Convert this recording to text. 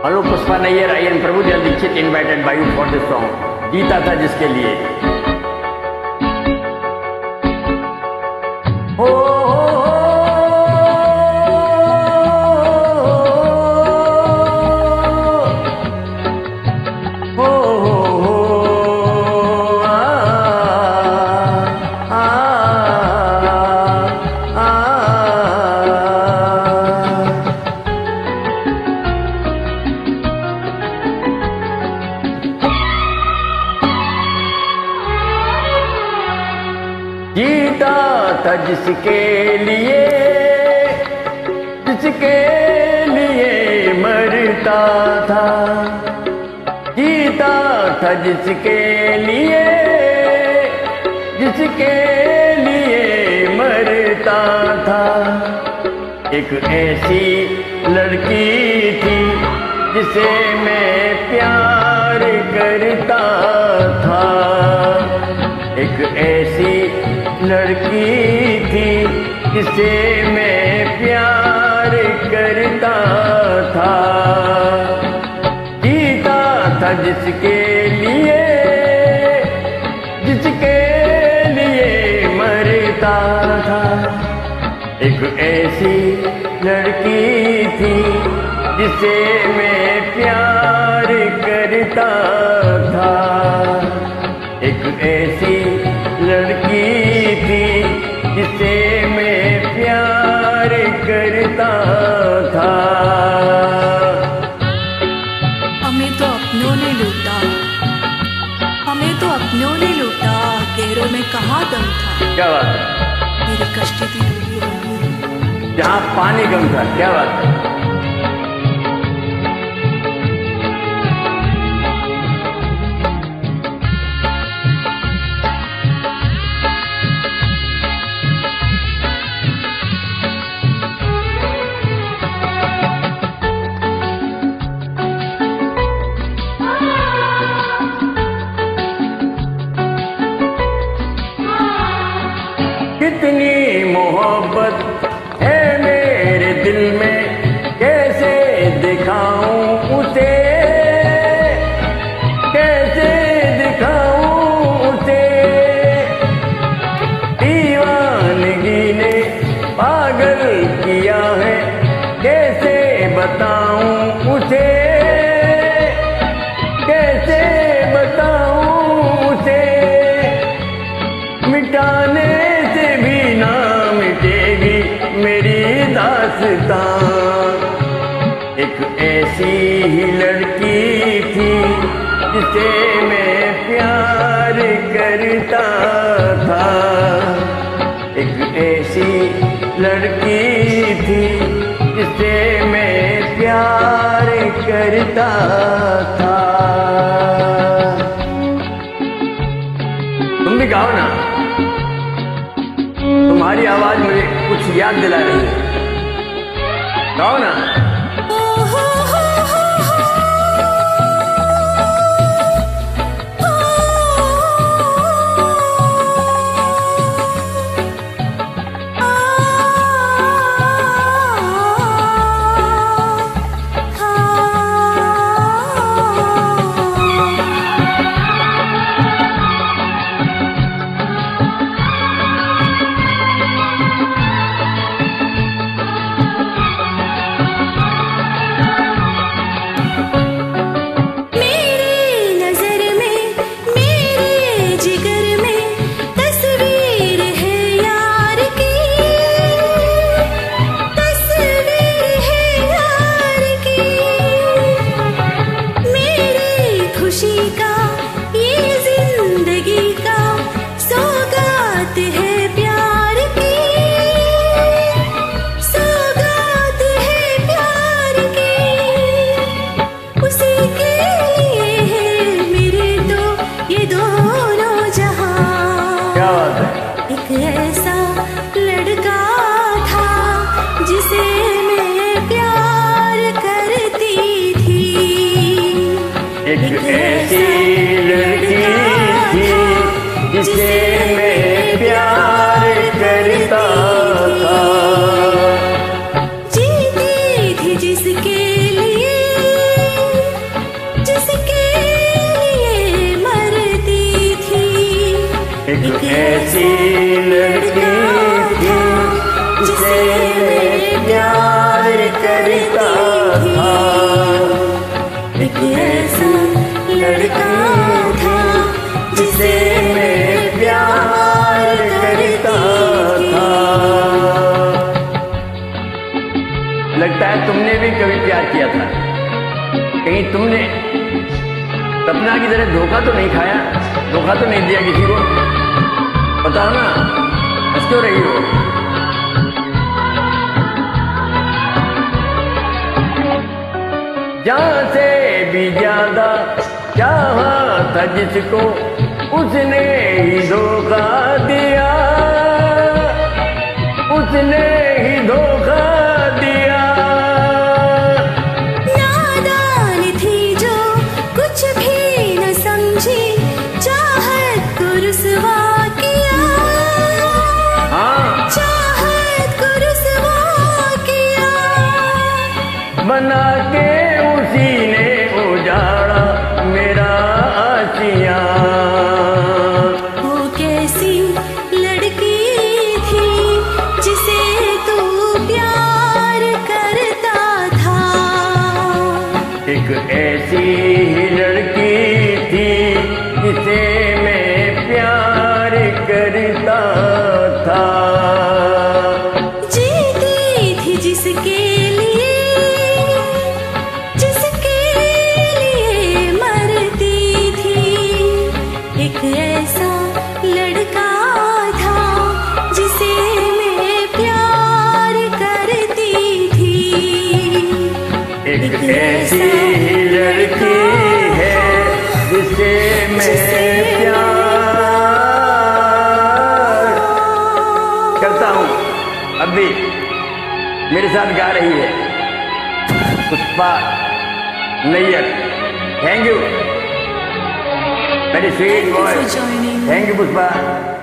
Hello Pushpa Nayyar, I am Prabhudev Dixit invited by you for this song. जीता था जिसके लिए जीता था जिसके लिए मरता था, जीता था जिसके लिए मरता था। एक ऐसी लड़की थी जिसे मैं प्यार करता था, एक ऐसी लड़की थी जिसे मैं प्यार करता था। जीता था जिसके लिए मरता था। एक ऐसी लड़की थी जिसे मैं प्यार करता था, एक ऐसी लड़की थी जिसे मैं प्यार करता था। हमें तो अपनों ने लूटा, गैरों में कहाँ दम था। क्या बात है, मेरी कष्टी थी जहाँ पानी कम था। क्या बात है, कितनी मोहब्बत है मेरे दिल में, कैसे दिखाऊं उसे, कैसे दिखाऊं उसे। दीवानगी ने पागल किया है, कैसे बताऊं उसे, कैसे बताऊं उसे। मिटाने मेरी दास्तां। एक ऐसी ही लड़की थी जिसे मैं प्यार करता था, एक ऐसी लड़की थी जिसे मैं प्यार करता था। तुम भी गाओ ना, तुम्हारी आवाज मुझे कुछ याद दिला रही है, गाओ ना। एक ऐसा लड़का था जिसे मैं प्यार करती थी, एक ऐसी लड़की थी जिसे मैं प्यार करता था। जीती थी जिसके लिए एक ऐसी लड़की थी जिसे मैं प्यार करता था। एक ऐसा लड़का था जिसे मैं प्यार करता था। लगता है तुमने भी कभी प्यार किया था। कहीं तुमने सपना की तरह धोखा तो नहीं खाया, धोखा तो नहीं दिया किसी को? बताओ ना, हंस क्यों रही हो? जहां से भी ज्यादा चाहा था जिसको उसने ही धोखा दिया, उसने ही धोखा दिया। नादान थी जो कुछ भी न समझी, चाहत को रुसवा किया। हाँ, चाहत को रुसवा किया। बना के उसी ने उजाड़ा मेरा आशियां। वो कैसी लड़की थी जिसे तू प्यार करता था। एक ऐसी ही लड़की थी जिसे मैं प्यार करता था। जीती थी जिसके लिए, जिसके लिए मरती थी। एक ऐसा लड़का था जिसे मैं प्यार करती थी। एक ऐसी ही लड़की है जिसे मैं प्यार करता हूँ। अब भी मेरे साथ गा रही है Pushpa Nayyar. Thank you, very sweet voice. Thank you Pushpa.